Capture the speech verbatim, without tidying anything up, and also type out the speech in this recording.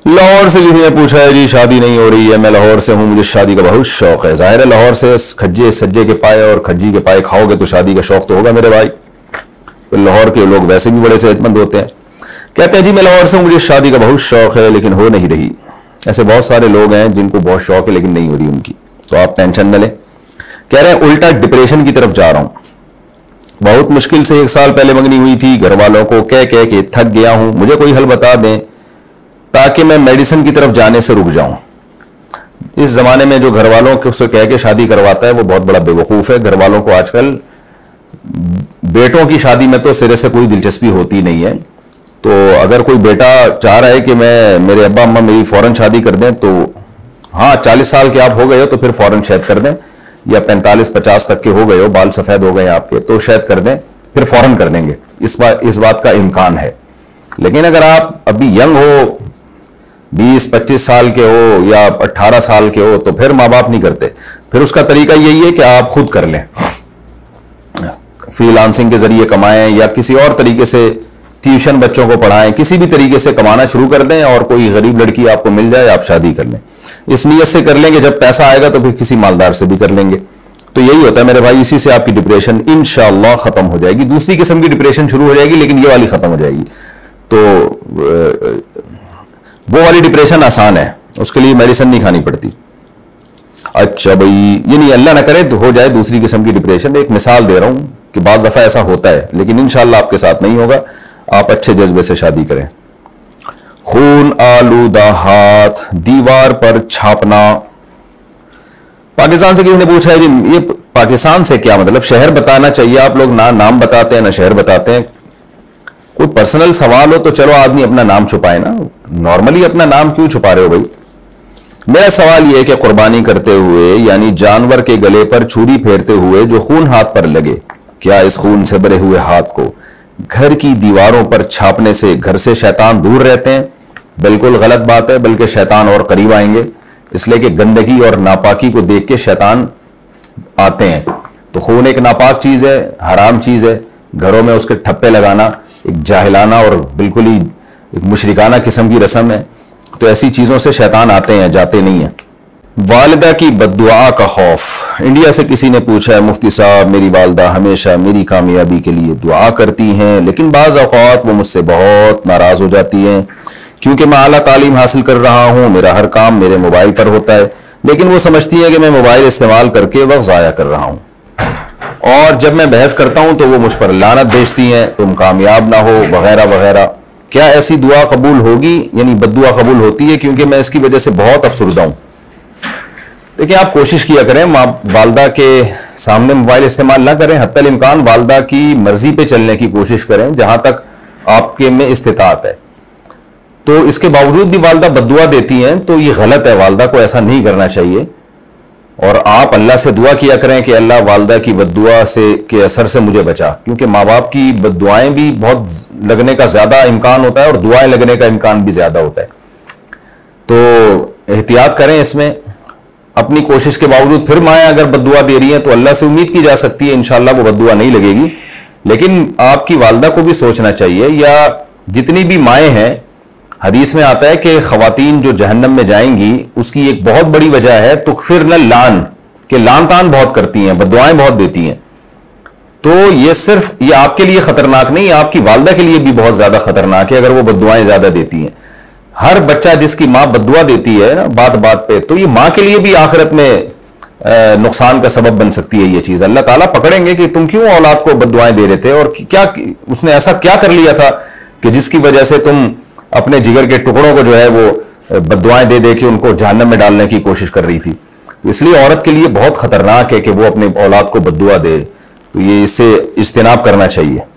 लाहौर से किसी ने पूछा है जी शादी नहीं हो रही है, मैं लाहौर से हूं, मुझे शादी का बहुत शौक है। जाहिर है लाहौर से खज्जे सज्जे के पाए और खज्जी के पाए खाओगे तो शादी का शौक तो होगा मेरे भाई। तो लाहौर के लोग वैसे भी बड़े सेहतमंद होते हैं। कहते हैं जी मैं लाहौर से हूं, मुझे शादी का बहुत शौक है लेकिन हो नहीं रही। ऐसे बहुत सारे लोग हैं जिनको बहुत शौक है लेकिन नहीं हो रही उनकी, तो आप टेंशन न लें। कह रहे हैं उल्टा डिप्रेशन की तरफ जा रहा हूं, बहुत मुश्किल से एक साल पहले मंगनी हुई थी, घर वालों को कह कह के थक गया हूं, मुझे कोई हल बता दें ताकि मैं मेडिसिन की तरफ जाने से रुक जाऊं। इस जमाने में जो घर वालों को उससे कह के शादी करवाता है वो बहुत बड़ा बेवकूफ है। घर वालों को आजकल बेटों की शादी में तो सिरे से कोई दिलचस्पी होती नहीं है। तो अगर कोई बेटा चाह रहा है कि मैं मेरे अब्बा अम्मा मेरी फौरन शादी कर दें तो हाँ, चालीस साल के आप हो गए हो तो फिर फौरन शायद कर दें, या पैंतालीस पचास तक के हो गए हो, बाल सफेद हो गए आपके, तो शायद कर दें, फिर फौरन कर देंगे। इस बात इस बात का इम्कान है। लेकिन अगर आप अभी यंग हो, बीस पच्चीस साल के हो या अट्ठारह साल के हो, तो फिर माँ बाप नहीं करते। फिर उसका तरीका यही है कि आप खुद कर लें, फ्रीलांसिंग के जरिए कमाएं या किसी और तरीके से ट्यूशन बच्चों को पढ़ाएं, किसी भी तरीके से कमाना शुरू कर दें और कोई गरीब लड़की आपको मिल जाए, आप शादी कर लें। इस नीयत से कर लेंगे, जब पैसा आएगा तो फिर किसी मालदार से भी कर लेंगे। तो यही होता है मेरे भाई, इसी से आपकी डिप्रेशन इंशाअल्लाह खत्म हो जाएगी। दूसरी किस्म की डिप्रेशन शुरू हो जाएगी लेकिन ये वाली खत्म हो जाएगी। तो वो वाली डिप्रेशन आसान है, उसके लिए मेडिसिन नहीं खानी पड़ती। अच्छा भाई, ये नहीं अल्लाह ना करे तो हो जाए दूसरी किस्म की डिप्रेशन। एक मिसाल दे रहा हूं कि बाज़ दफा ऐसा होता है लेकिन इंशाअल्लाह आपके साथ नहीं होगा। आप अच्छे जज्बे से शादी करें। खून आलूदा हाथ दीवार पर छापना। पाकिस्तान से किसी ने पूछा है जी ये पाकिस्तान से क्या मतलब, शहर बताना चाहिए, आप लोग ना नाम बताते हैं ना शहर बताते हैं। कोई पर्सनल सवाल हो तो चलो आदमी अपना नाम छुपाए ना, नॉर्मली अपना नाम क्यों छुपा रहे हो भाई। मेरा सवाल यह है कि कुर्बानी करते हुए यानी जानवर के गले पर छुरी फेरते हुए जो खून हाथ पर लगे, क्या इस खून से भरे हुए हाथ को घर की दीवारों पर छापने से घर से शैतान दूर रहते हैं? बिल्कुल गलत बात है, बल्कि शैतान और करीब आएंगे, इसलिए कि गंदगी और नापाकी को देख के शैतान आते हैं। तो खून एक नापाक चीज है, हराम चीज है। घरों में उसके ठप्पे लगाना एक जाहिलाना और बिल्कुल ही एक मुशरिकाना किस्म की रस्म है। तो ऐसी चीजों से शैतान आते हैं, जाते नहीं हैं। वालिदा की बद्दुआ का खौफ। इंडिया से किसी ने पूछा है मुफ्ती साहब मेरी वालिदा हमेशा मेरी कामयाबी के लिए दुआ करती हैं लेकिन बाज़ औक़ात वो मुझसे बहुत नाराज हो जाती हैं क्योंकि मैं आला तालीम हासिल कर रहा हूँ, मेरा हर काम मेरे मोबाइल पर होता है, लेकिन वो समझती है कि मैं मोबाइल इस्तेमाल करके वक्त ज़ाया कर रहा हूँ और जब मैं बहस करता हूँ तो वो मुझ पर लानत भेजती हैं, तुम कामयाब ना हो वगैरह वगैरह। क्या ऐसी दुआ कबूल होगी, यानी बद्दुआ कबूल होती है? क्योंकि मैं इसकी वजह से बहुत अफसुर्दा हूँ। देखिए आप कोशिश किया करें, माँ वालदा के सामने मोबाइल इस्तेमाल ना करें, हत्तल इम्कान वालदा की मर्जी पे चलने की कोशिश करें जहां तक आपके में इस्तिताअत है। तो इसके बावजूद भी वालदा बद्दुआ देती हैं तो ये गलत है, वालदा को ऐसा नहीं करना चाहिए। और आप अल्लाह से दुआ किया करें कि अल्लाह वालदा की बद्दुआ से के असर से मुझे बचा, क्योंकि माँ बाप की बद्दुआएं भी बहुत लगने का ज्यादा इम्कान होता है और दुआएं लगने का इम्कान भी ज्यादा होता है। तो एहतियात करें इसमें। अपनी कोशिश के बावजूद फिर माएँ अगर बद्दुआ दे रही हैं तो अल्लाह से उम्मीद की जा सकती है इंशाअल्लाह वो बद्दुआ नहीं लगेगी। लेकिन आपकी वालदा को भी सोचना चाहिए, या जितनी भी माएँ हैं, हदीस में आता है कि खवातीन जो जहन्नम में जाएंगी उसकी एक बहुत बड़ी वजह है तो फिर न लान के लान तान बहुत करती हैं, बद्दुआएं बहुत देती हैं। तो ये सिर्फ ये आपके लिए खतरनाक नहीं, आपकी वालदा के लिए भी बहुत ज्यादा खतरनाक है अगर वो बद्दुआएं ज्यादा देती हैं। हर बच्चा जिसकी माँ बद्दुआ देती है ना बात बात पे, तो ये माँ के लिए भी आखिरत में नुकसान का सबब बन सकती है ये चीज। अल्लाह ताला पकड़ेंगे कि तुम क्यों औलाद को बद्दुआएं दे रहे थे और क्या उसने ऐसा क्या कर लिया था कि जिसकी वजह से तुम अपने जिगर के टुकड़ों को जो है वो बद्दुआएं दे दे के उनको जहन्नम में डालने की कोशिश कर रही थी। इसलिए औरत के लिए बहुत खतरनाक है कि वो अपने औलाद को बद्दुआ दे। तो ये इससे इज्तिनाब करना चाहिए।